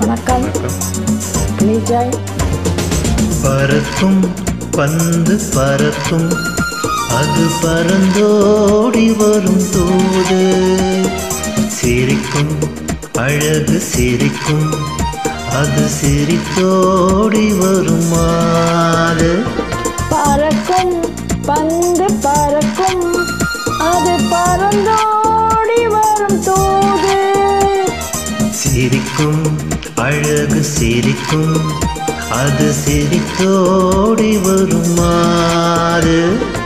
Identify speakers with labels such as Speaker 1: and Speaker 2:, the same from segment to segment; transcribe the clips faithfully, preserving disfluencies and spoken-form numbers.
Speaker 1: வணக்கம். விஜய்.
Speaker 2: பறக்கும் பந்து பறக்கும், அது பறந்தோடி வரும் தூது. சிரிக்கும் அழகு சிரிக்கும், அது சிரித்தோடி வரும் மாது.
Speaker 1: பறக்கும் பந்து பறக்கும், அது பறந்தோடி வரும் தூது.
Speaker 2: சிரிக்கும் அழகு சிரிக்கும், அது சிரித்தோடி வரும் மாது.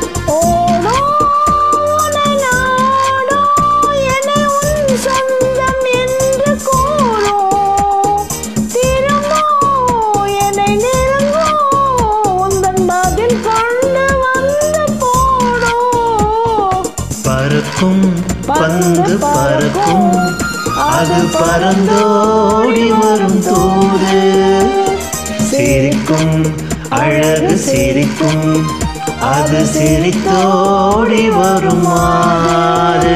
Speaker 2: பறக்கும் பந்து பறக்கும், அது பறந்தோடி வரும் தூது. சிரிக்கும் அழகு சிரிக்கும், அது சிரித்தோடி வரும் மாது.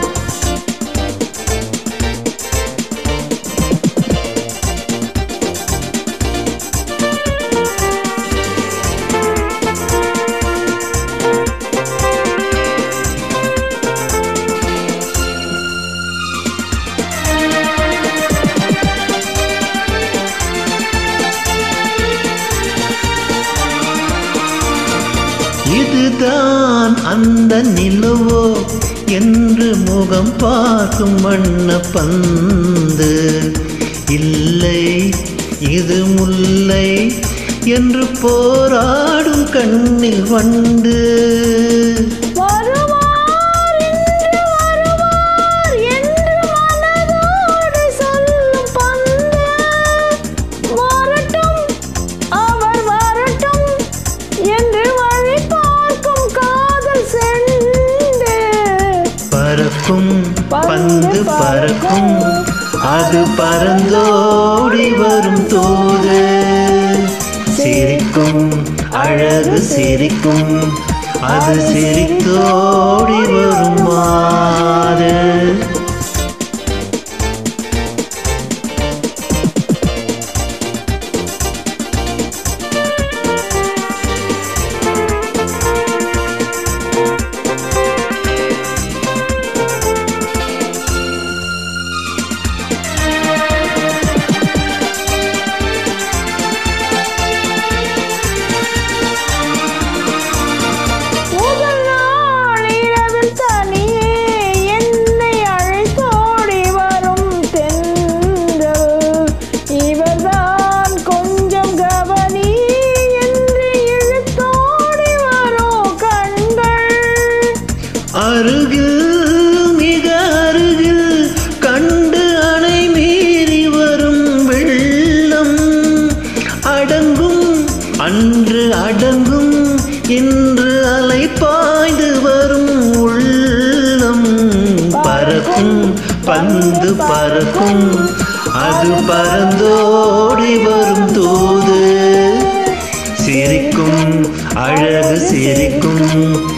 Speaker 2: இதுதான் அந்த நிலவோ என்று முகம் பார்க்கும் வண்ண பந்து. இல்லை இது முல்லை என்று போராடும் கண்ணில் வண்டு. பறக்கும் பந்து பறக்கும், அது பறந்தோடி வரும் தூது. சிரிக்கும் அழகு சிரிக்கும், அது சிரித்தோடி வரும் மாது. அருகில் மிக அருகில் கண்டு அணை மீறி வரும் வெள்ளம். அடங்கும் அன்று அடங்கும், இன்று அலை பாய்ந்து வரும் உள்ளம். பறக்கும் பந்து பறக்கும், அது பறந்தோடி வரும் தூது. சிரிக்கும் அழகு சிரிக்கும்,